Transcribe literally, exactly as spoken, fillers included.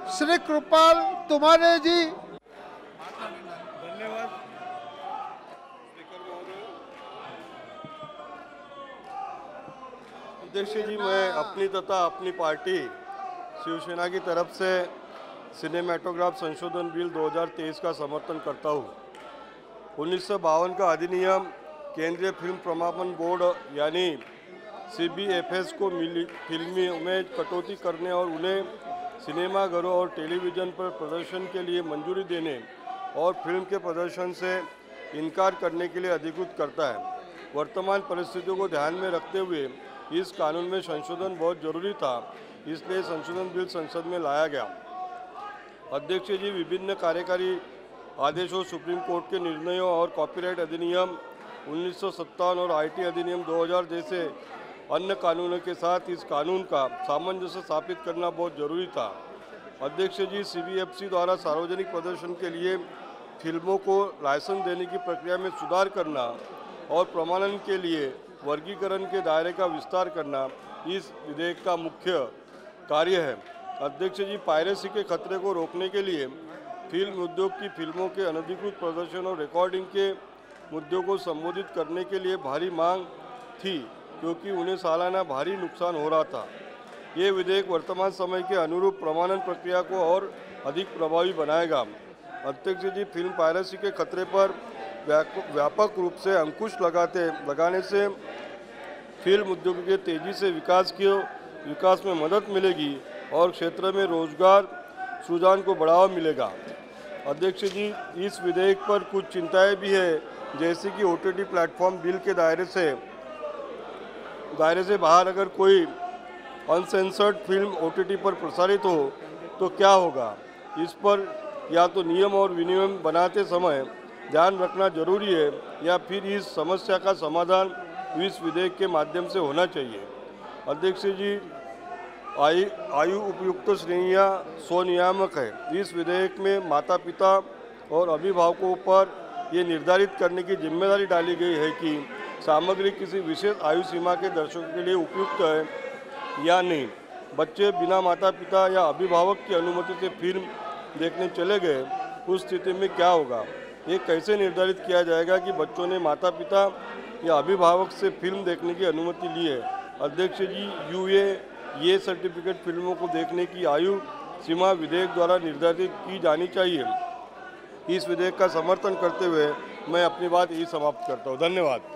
श्री कृपाल तुमारे जी। धन्यवाद। अध्यक्ष जी, मैं अपनी तथा अपनी पार्टी शिवसेना की तरफ से सिनेमेटोग्राफ संशोधन बिल दो हज़ार तेईस का समर्थन करता हूँ। उन्नीस सौ बावन का अधिनियम केंद्रीय फिल्म प्रमाणन बोर्ड यानी सी बी एफ एस को मिली फिल्मों में कटौती करने और उन्हें सिनेमाघरों और टेलीविज़न पर प्रदर्शन के लिए मंजूरी देने और फिल्म के प्रदर्शन से इनकार करने के लिए अधिकृत करता है। वर्तमान परिस्थितियों को ध्यान में रखते हुए इस कानून में संशोधन बहुत जरूरी था, इसलिए संशोधन बिल संसद में लाया गया। अध्यक्ष जी, विभिन्न कार्यकारी आदेशों, सुप्रीम कोर्ट के निर्णयों और कॉपीराइट अधिनियम उन्नीस सौ सत्तावन और आई टी अधिनियम दो हज़ार जैसे अन्य कानूनों के साथ इस कानून का सामंजस्य स्थापित करना बहुत जरूरी था। अध्यक्ष जी, सी बी एफ सी द्वारा सार्वजनिक प्रदर्शन के लिए फिल्मों को लाइसेंस देने की प्रक्रिया में सुधार करना और प्रमाणन के लिए वर्गीकरण के दायरे का विस्तार करना इस विधेयक का मुख्य कार्य है। अध्यक्ष जी, पायरेसी के खतरे को रोकने के लिए फिल्म उद्योग की फिल्मों के अनधिकृत प्रदर्शन और रिकॉर्डिंग के मुद्दों को संबोधित करने के लिए भारी मांग थी, क्योंकि उन्हें सालाना भारी नुकसान हो रहा था। ये विधेयक वर्तमान समय के अनुरूप प्रमाणन प्रक्रिया को और अधिक प्रभावी बनाएगा। अध्यक्ष जी, फिल्म पायरेसी के खतरे पर व्यापक रूप से अंकुश लगाते लगाने से फिल्म उद्योग के तेजी से विकास के विकास में मदद मिलेगी और क्षेत्र में रोजगार सृजन को बढ़ावा मिलेगा। अध्यक्ष जी, इस विधेयक पर कुछ चिंताएं भी है, जैसे कि O T T platform bill के दायरे से दायरे से बाहर अगर कोई uncensored film O T T पर प्रसारित हो तो क्या होगा। इस पर या तो नियम और विनियम बनाते समय ध्यान रखना जरूरी है, या फिर इस समस्या का समाधान इस विधेयक के माध्यम से होना चाहिए। अध्यक्ष जी, आयु आयु उपयुक्त श्रेणियाँ स्वनियामक है। इस विधेयक में माता पिता और अभिभावकों पर ये निर्धारित करने की जिम्मेदारी डाली गई है कि सामग्री किसी विशेष आयु सीमा के दर्शकों के लिए उपयुक्त है या नहीं। बच्चे बिना माता पिता या अभिभावक की अनुमति से फिल्म देखने चले गए, उस स्थिति में क्या होगा। ये कैसे निर्धारित किया जाएगा कि बच्चों ने माता पिता या अभिभावक से फिल्म देखने की अनुमति ली है। अध्यक्ष जी, यू ए ये सर्टिफिकेट फिल्मों को देखने की आयु सीमा विधेयक द्वारा निर्धारित की जानी चाहिए। इस विधेयक का समर्थन करते हुए मैं अपनी बात यही समाप्त करता हूँ। धन्यवाद।